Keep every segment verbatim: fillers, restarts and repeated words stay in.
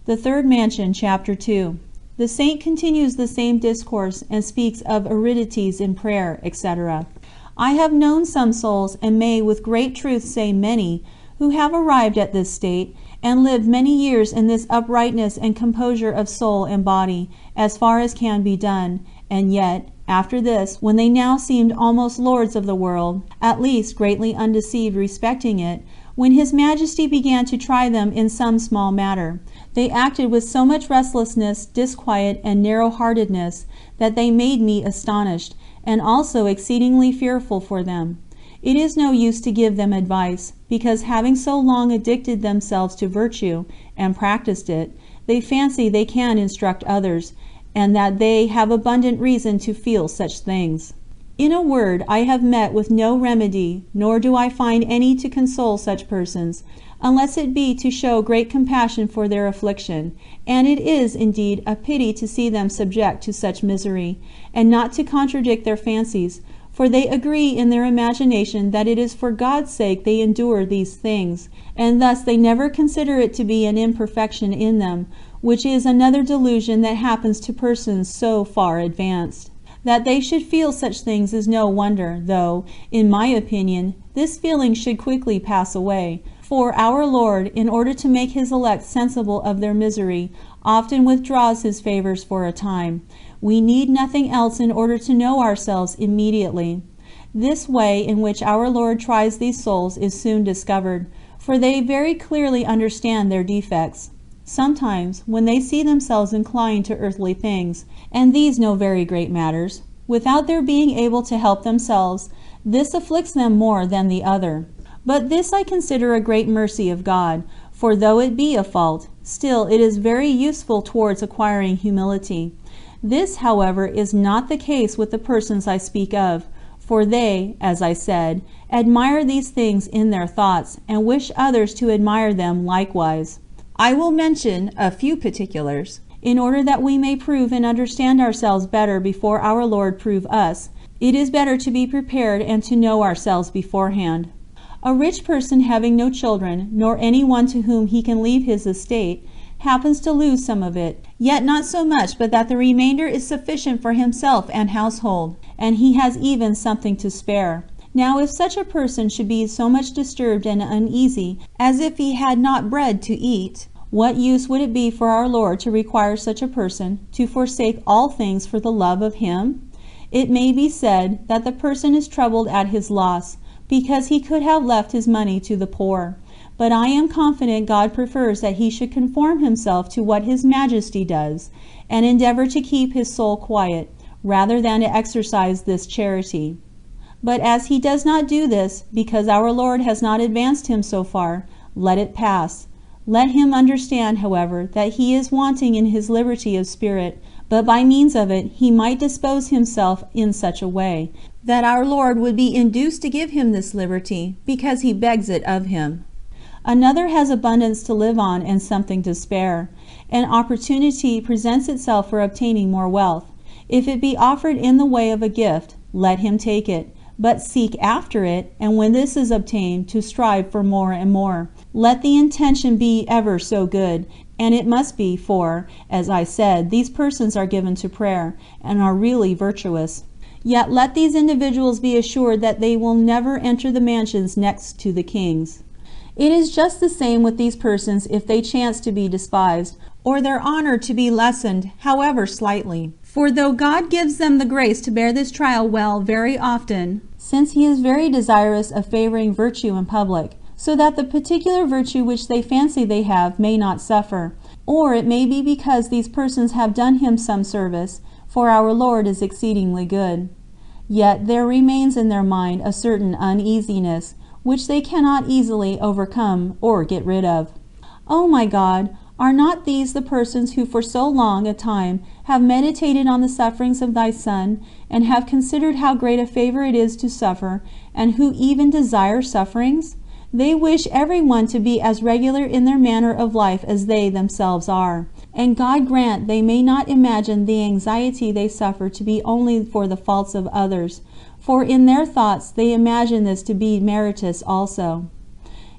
The Third Mansion, Chapter two. The saint continues the same discourse and speaks of aridities in prayer, et cetera. I have known some souls, and may with great truth say many, who have arrived at this state, and lived many years in this uprightness and composure of soul and body, as far as can be done, and yet, after this, when they now seemed almost lords of the world, at least greatly undeceived respecting it, when His Majesty began to try them in some small matter, they acted with so much restlessness, disquiet, and narrow-heartedness, that they made me astonished, and also exceedingly fearful for them. It is no use to give them advice, because having so long addicted themselves to virtue, and practiced it, they fancy they can instruct others, and that they have abundant reason to feel such things. In a word, I have met with no remedy, nor do I find any to console such persons, unless it be to show great compassion for their affliction, and it is, indeed, a pity to see them subject to such misery, and not to contradict their fancies, for they agree in their imagination that it is for God's sake they endure these things, and thus they never consider it to be an imperfection in them, which is another delusion that happens to persons so far advanced. That they should feel such things is no wonder, though, in my opinion, this feeling should quickly pass away, for our Lord, in order to make His elect sensible of their misery, often withdraws His favors for a time. We need nothing else in order to know ourselves immediately. This way in which our Lord tries these souls is soon discovered, for they very clearly understand their defects. Sometimes, when they see themselves inclined to earthly things, and these no very great matters, without their being able to help themselves, this afflicts them more than the other. But this I consider a great mercy of God, for though it be a fault, still it is very useful towards acquiring humility. This, however, is not the case with the persons I speak of, for they, as I said, admire these things in their thoughts, and wish others to admire them likewise. I will mention a few particulars, in order that we may prove and understand ourselves better before our Lord prove us. It is better to be prepared and to know ourselves beforehand. A rich person having no children, nor any one to whom he can leave his estate, happens to lose some of it, yet not so much but that the remainder is sufficient for himself and household, and he has even something to spare. Now if such a person should be so much disturbed and uneasy as if he had not bread to eat, what use would it be for our Lord to require such a person to forsake all things for the love of Him? It may be said that the person is troubled at his loss, because he could have left his money to the poor. But I am confident God prefers that he should conform himself to what His Majesty does, and endeavor to keep his soul quiet, rather than to exercise this charity. But as he does not do this, because our Lord has not advanced him so far, let it pass. Let him understand, however, that he is wanting in his liberty of spirit, but by means of it he might dispose himself in such a way, that our Lord would be induced to give him this liberty, because he begs it of him. Another has abundance to live on and something to spare. An opportunity presents itself for obtaining more wealth. If it be offered in the way of a gift, let him take it, but seek after it, and when this is obtained, to strive for more and more. Let the intention be ever so good, and it must be, for, as I said, these persons are given to prayer, and are really virtuous. Yet let these individuals be assured that they will never enter the mansions next to the king's. It is just the same with these persons if they chance to be despised, or their honor to be lessened, however slightly. For though God gives them the grace to bear this trial well very often, since He is very desirous of favoring virtue in public, so that the particular virtue which they fancy they have may not suffer, or it may be because these persons have done Him some service, for our Lord is exceedingly good. Yet there remains in their mind a certain uneasiness, which they cannot easily overcome or get rid of. O my God, are not these the persons who for so long a time have meditated on the sufferings of Thy Son, and have considered how great a favor it is to suffer, and who even desire sufferings? They wish every one to be as regular in their manner of life as they themselves are. And God grant they may not imagine the anxiety they suffer to be only for the faults of others, for in their thoughts they imagine this to be meritorious also.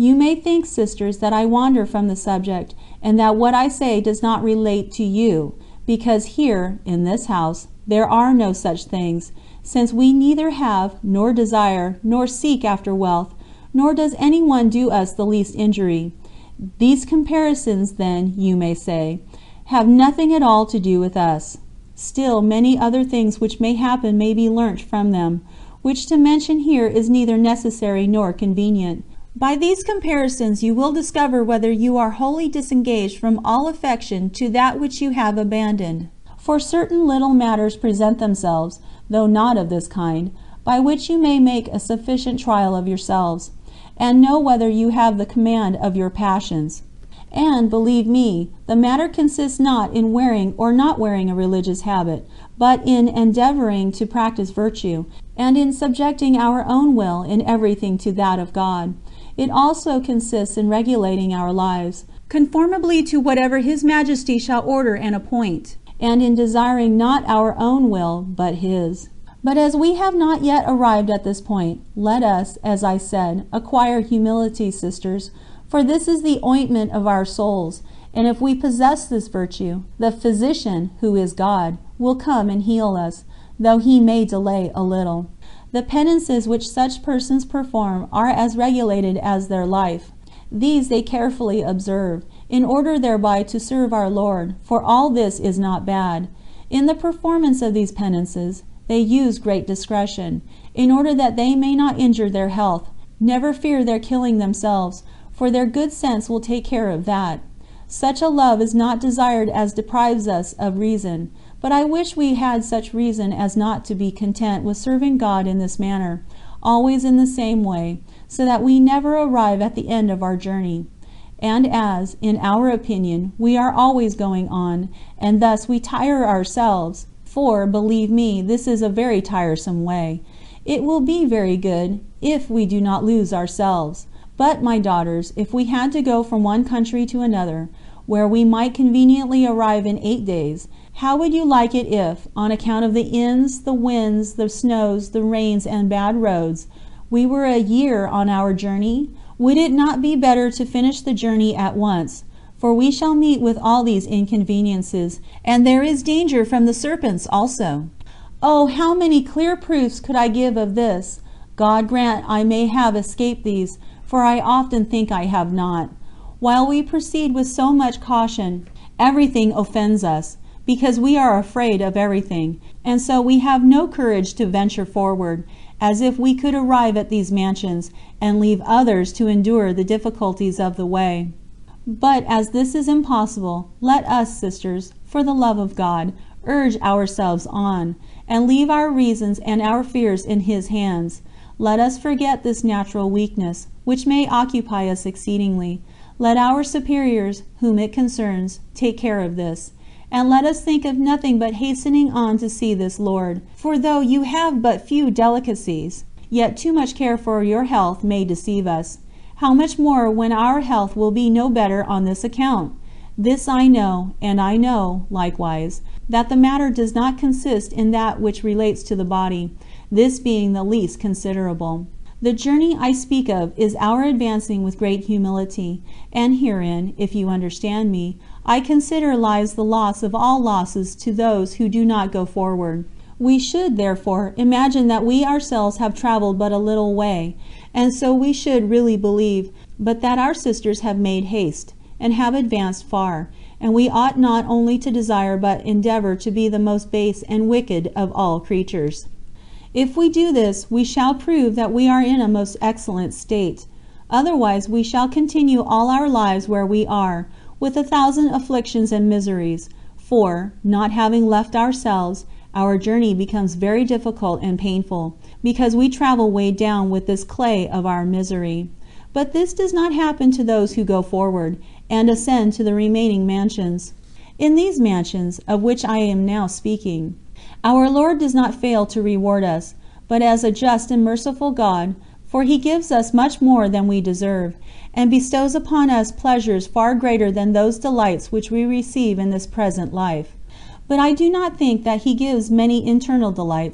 You may think, sisters, that I wander from the subject, and that what I say does not relate to you, because here, in this house, there are no such things, since we neither have, nor desire, nor seek after wealth, nor does anyone do us the least injury. These comparisons, then, you may say, have nothing at all to do with us. Still, many other things which may happen may be learnt from them, which to mention here is neither necessary nor convenient. By these comparisons you will discover whether you are wholly disengaged from all affection to that which you have abandoned. For certain little matters present themselves, though not of this kind, by which you may make a sufficient trial of yourselves, and know whether you have the command of your passions. And, believe me, the matter consists not in wearing or not wearing a religious habit, but in endeavoring to practice virtue, and in subjecting our own will in everything to that of God. It also consists in regulating our lives, conformably to whatever His Majesty shall order and appoint, and in desiring not our own will, but His. But as we have not yet arrived at this point, let us, as I said, acquire humility, sisters, for this is the ointment of our souls, and if we possess this virtue, the physician, who is God, will come and heal us, though He may delay a little. The penances which such persons perform are as regulated as their life. These they carefully observe, in order thereby to serve our Lord, for all this is not bad. In the performance of these penances, they use great discretion, in order that they may not injure their health. Never fear their killing themselves, for their good sense will take care of that. Such a love is not desired as deprives us of reason, but I wish we had such reason as not to be content with serving God in this manner, always in the same way, so that we never arrive at the end of our journey. And as, in our opinion, we are always going on, and thus we tire ourselves, for, believe me, this is a very tiresome way, it will be very good if we do not lose ourselves. But, my daughters, if we had to go from one country to another, where we might conveniently arrive in eight days, how would you like it if, on account of the inns, the winds, the snows, the rains, and bad roads, we were a year on our journey? Would it not be better to finish the journey at once? For we shall meet with all these inconveniences, and there is danger from the serpents also. Oh, how many clear proofs could I give of this! God grant I may have escaped these, for I often think I have not. While we proceed with so much caution, everything offends us, because we are afraid of everything, and so we have no courage to venture forward, as if we could arrive at these mansions, and leave others to endure the difficulties of the way. But as this is impossible, let us, sisters, for the love of God, urge ourselves on, and leave our reasons and our fears in His hands. Let us forget this natural weakness, which may occupy us exceedingly. Let our superiors, whom it concerns, take care of this. And let us think of nothing but hastening on to see this Lord. For though you have but few delicacies, yet too much care for your health may deceive us. How much more when our health will be no better on this account? This I know, and I know, likewise, that the matter does not consist in that which relates to the body, this being the least considerable. The journey I speak of is our advancing with great humility, and herein, if you understand me, I consider lies the loss of all losses to those who do not go forward. We should, therefore, imagine that we ourselves have travelled but a little way, and so we should really believe, but that our sisters have made haste, and have advanced far, and we ought not only to desire but endeavour to be the most base and wicked of all creatures. If we do this, we shall prove that we are in a most excellent state. Otherwise we shall continue all our lives where we are, with a thousand afflictions and miseries, for, not having left ourselves, our journey becomes very difficult and painful, because we travel weighed down with this clay of our misery. But this does not happen to those who go forward, and ascend to the remaining mansions. In these mansions, of which I am now speaking, our Lord does not fail to reward us, but as a just and merciful God, for He gives us much more than we deserve, and bestows upon us pleasures far greater than those delights which we receive in this present life. But I do not think that He gives many internal delights,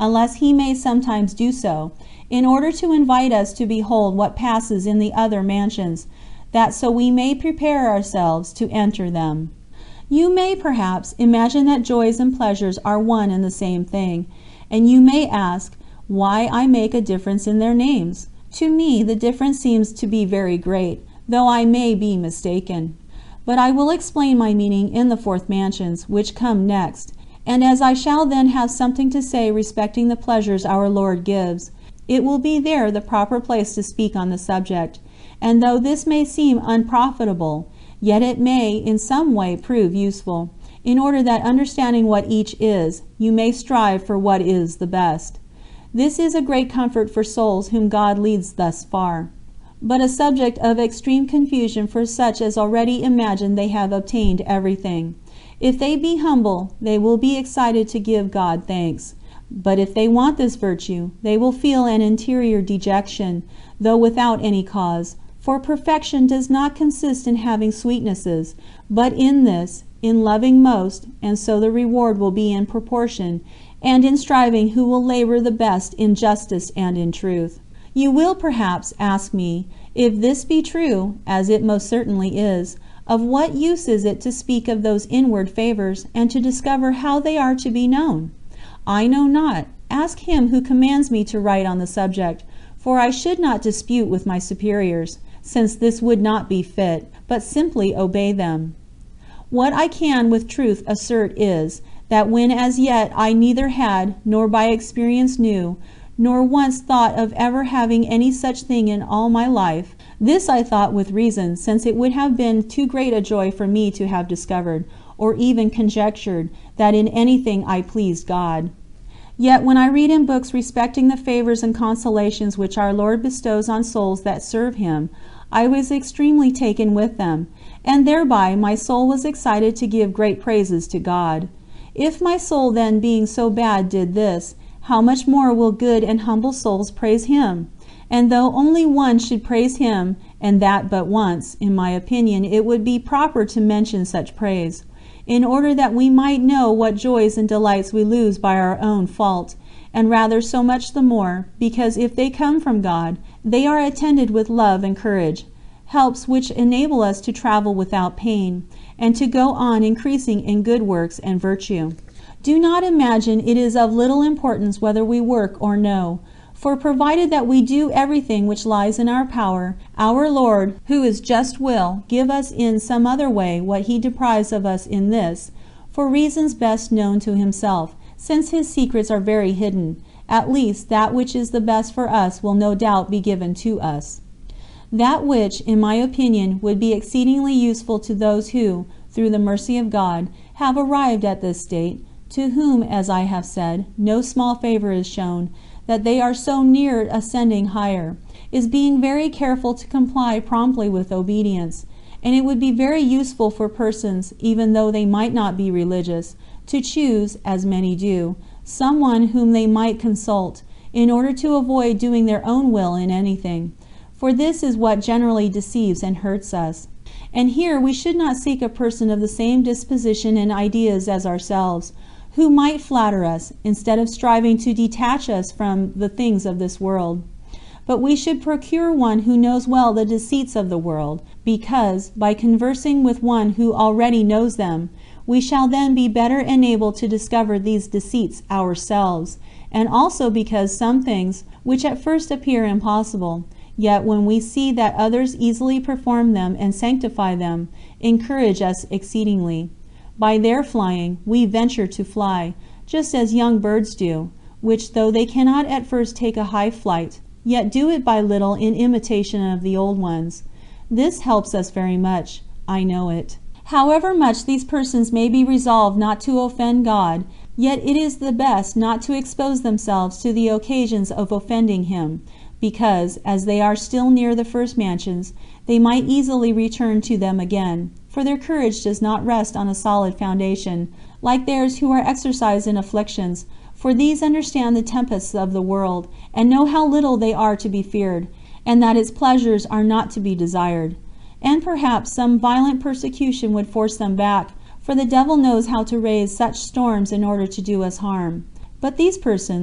unless he may sometimes do so, in order to invite us to behold what passes in the other mansions, that so we may prepare ourselves to enter them. You may, perhaps, imagine that joys and pleasures are one and the same thing, and you may ask why I make a difference in their names. To me, the difference seems to be very great, though I may be mistaken. But I will explain my meaning in the fourth mansions, which come next, and as I shall then have something to say respecting the pleasures our Lord gives, it will be there the proper place to speak on the subject. And though this may seem unprofitable, yet it may in some way prove useful, in order that understanding what each is, you may strive for what is the best. This is a great comfort for souls whom God leads thus far, but a subject of extreme confusion for such as already imagine they have obtained everything. If they be humble, they will be excited to give God thanks. But if they want this virtue, they will feel an interior dejection, though without any cause. For perfection does not consist in having sweetnesses, but in this, in loving most, and so the reward will be in proportion, and in striving who will labor the best in justice and in truth. You will perhaps ask me, if this be true, as it most certainly is, of what use is it to speak of those inward favors, and to discover how they are to be known? I know not. Ask him who commands me to write on the subject, for I should not dispute with my superiors, since this would not be fit, but simply obey them. What I can with truth assert is, that when as yet I neither had, nor by experience knew, nor once thought of ever having any such thing in all my life, this I thought with reason, since it would have been too great a joy for me to have discovered, or even conjectured, that in anything I pleased God. Yet when I read in books respecting the favors and consolations which our Lord bestows on souls that serve Him, I was extremely taken with them, and thereby my soul was excited to give great praises to God. If my soul then being so bad did this, how much more will good and humble souls praise Him? And though only one should praise Him, and that but once, in my opinion it would be proper to mention such praise, in order that we might know what joys and delights we lose by our own fault, and rather so much the more, because if they come from God, they are attended with love and courage, helps which enable us to travel without pain, and to go on increasing in good works and virtue. Do not imagine it is of little importance whether we work or no, for provided that we do everything which lies in our power, our Lord, who is just, will give us in some other way what He deprives of us in this, for reasons best known to Himself, since His secrets are very hidden. At least that which is the best for us will no doubt be given to us. That which, in my opinion, would be exceedingly useful to those who, through the mercy of God, have arrived at this state, to whom, as I have said, no small favor is shown, that they are so near ascending higher, is being very careful to comply promptly with obedience, and it would be very useful for persons, even though they might not be religious, to choose, as many do, someone whom they might consult, in order to avoid doing their own will in anything, for this is what generally deceives and hurts us. And here we should not seek a person of the same disposition and ideas as ourselves, who might flatter us, instead of striving to detach us from the things of this world. But we should procure one who knows well the deceits of the world, because, by conversing with one who already knows them, we shall then be better enabled to discover these deceits ourselves, and also because some things, which at first appear impossible, yet when we see that others easily perform them and sanctify them, encourage us exceedingly. By their flying, we venture to fly, just as young birds do, which though they cannot at first take a high flight, yet do it by little in imitation of the old ones. This helps us very much, I know it. However much these persons may be resolved not to offend God, yet it is the best not to expose themselves to the occasions of offending Him, because, as they are still near the first mansions, they might easily return to them again, for their courage does not rest on a solid foundation, like theirs who are exercised in afflictions, for these understand the tempests of the world, and know how little they are to be feared, and that its pleasures are not to be desired. And perhaps some violent persecution would force them back, for the devil knows how to raise such storms in order to do us harm. But these persons,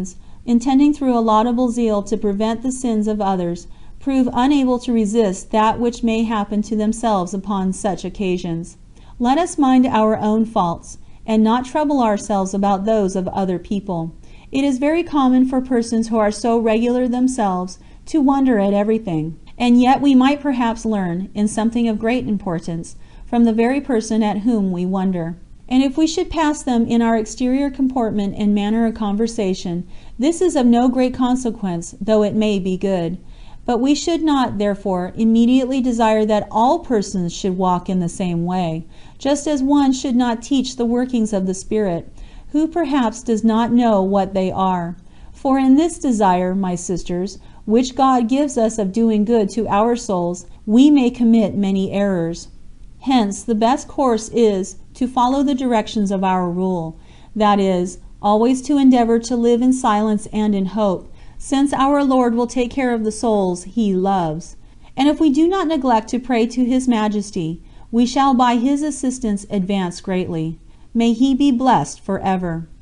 intending through a laudable zeal to prevent the sins of others, prove unable to resist that which may happen to themselves upon such occasions. Let us mind our own faults, and not trouble ourselves about those of other people. It is very common for persons who are so regular themselves to wonder at everything, and yet we might perhaps learn, in something of great importance, from the very person at whom we wonder. And if we should pass them in our exterior comportment and manner of conversation, this is of no great consequence, though it may be good. But we should not, therefore, immediately desire that all persons should walk in the same way, just as one should not teach the workings of the Spirit, who perhaps does not know what they are. For in this desire, my sisters, which God gives us of doing good to our souls, we may commit many errors. Hence, the best course is to follow the directions of our rule, that is, always to endeavor to live in silence and in hope, since our Lord will take care of the souls He loves. And if we do not neglect to pray to His Majesty, we shall by His assistance advance greatly. May He be blessed forever.